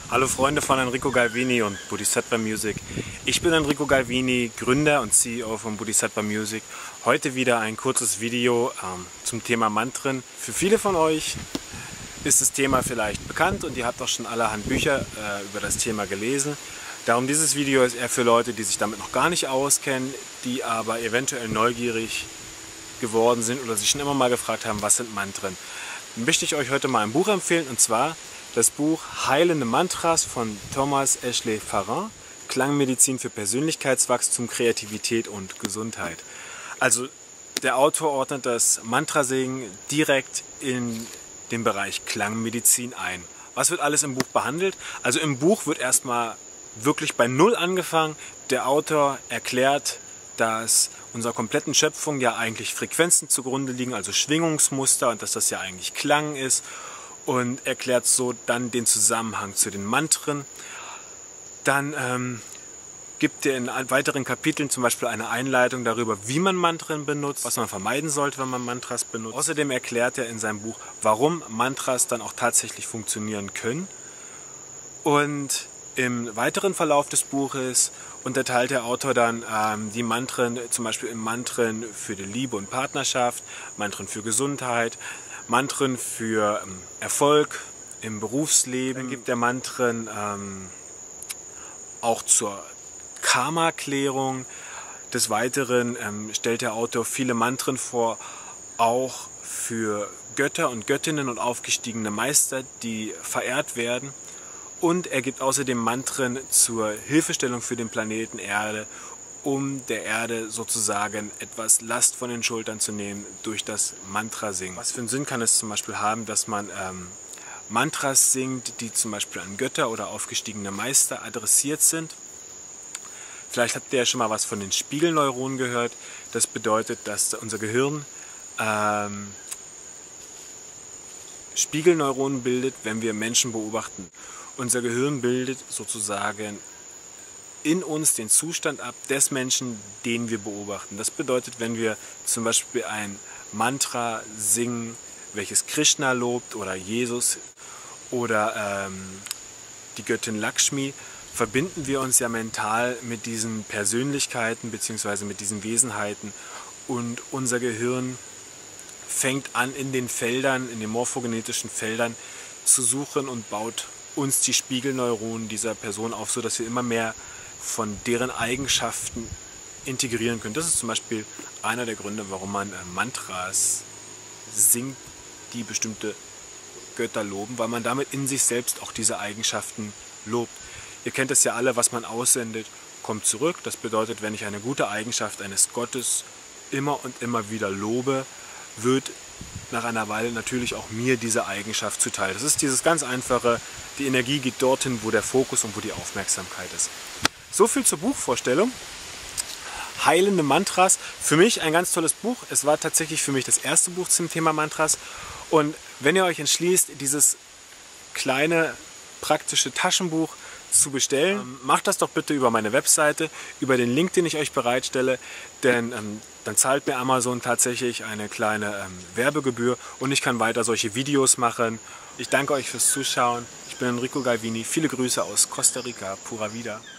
Hallo Freunde von Enrico Galvini und Bodhisattva Music. Ich bin Enrico Galvini, Gründer und CEO von Bodhisattva Music. Heute wieder ein kurzes Video zum Thema Mantren. Für viele von euch ist das Thema vielleicht bekannt und ihr habt auch schon allerhand Bücher über das Thema gelesen. Darum dieses Video ist eher für Leute, die sich damit noch gar nicht auskennen, die aber eventuell neugierig geworden sind oder sich schon immer mal gefragt haben, was sind Mantren. Dann möchte ich euch heute mal ein Buch empfehlen, und zwar das Buch Heilende Mantras von Thomas Ashley Farrar, Klangmedizin für Persönlichkeitswachstum, Kreativität und Gesundheit. Also der Autor ordnet das Mantrasingen direkt in den Bereich Klangmedizin ein. Was wird alles im Buch behandelt? Also im Buch wird erstmal wirklich bei Null angefangen. Der Autor erklärt, dass unserer kompletten Schöpfung ja eigentlich Frequenzen zugrunde liegen, also Schwingungsmuster, und dass das ja eigentlich Klang ist. Und erklärt so dann den Zusammenhang zu den Mantren. Dann gibt er in weiteren Kapiteln zum Beispiel eine Einleitung darüber, wie man Mantren benutzt, was man vermeiden sollte, wenn man Mantras benutzt. Außerdem erklärt er in seinem Buch, warum Mantras dann auch tatsächlich funktionieren können. Und im weiteren Verlauf des Buches unterteilt der Autor dann die Mantren, zum Beispiel in Mantren für die Liebe und Partnerschaft, Mantren für Gesundheit, Mantren für Erfolg im Berufsleben. Dann gibt er Mantren auch zur Karma-Klärung. Des Weiteren stellt der Autor viele Mantren vor, auch für Götter und Göttinnen und aufgestiegene Meister, die verehrt werden. Und er gibt außerdem Mantren zur Hilfestellung für den Planeten Erde, um der Erde sozusagen etwas Last von den Schultern zu nehmen durch das Mantrasingen. Was für einen Sinn kann es zum Beispiel haben, dass man Mantras singt, die zum Beispiel an Götter oder aufgestiegene Meister adressiert sind? Vielleicht habt ihr ja schon mal was von den Spiegelneuronen gehört. Das bedeutet, dass unser Gehirn Spiegelneuronen bildet, wenn wir Menschen beobachten. Unser Gehirn bildet sozusagen in uns den Zustand ab des Menschen, den wir beobachten. Das bedeutet, wenn wir zum Beispiel ein Mantra singen, welches Krishna lobt oder Jesus oder die Göttin Lakshmi, verbinden wir uns ja mental mit diesen Persönlichkeiten bzw. mit diesen Wesenheiten, und unser Gehirn fängt an, in den Feldern, in den morphogenetischen Feldern zu suchen und baut uns die Spiegelneuronen dieser Person auf, sodass wir immer mehr von deren Eigenschaften integrieren können. Das ist zum Beispiel einer der Gründe, warum man Mantras singt, die bestimmte Götter loben, weil man damit in sich selbst auch diese Eigenschaften lobt. Ihr kennt es ja alle, was man aussendet, kommt zurück. Das bedeutet, wenn ich eine gute Eigenschaft eines Gottes immer und immer wieder lobe, wird nach einer Weile natürlich auch mir diese Eigenschaft zuteil. Das ist dieses ganz einfache, die Energie geht dorthin, wo der Fokus und wo die Aufmerksamkeit ist. So viel zur Buchvorstellung. Heilende Mantras. Für mich ein ganz tolles Buch. Es war tatsächlich für mich das erste Buch zum Thema Mantras. Und wenn ihr euch entschließt, dieses kleine praktische Taschenbuch zu bestellen, macht das doch bitte über meine Webseite, über den Link, den ich euch bereitstelle, denn dann zahlt mir Amazon tatsächlich eine kleine Werbegebühr und ich kann weiter solche Videos machen. Ich danke euch fürs Zuschauen. Ich bin Enrico Galvini. Viele Grüße aus Costa Rica. Pura Vida.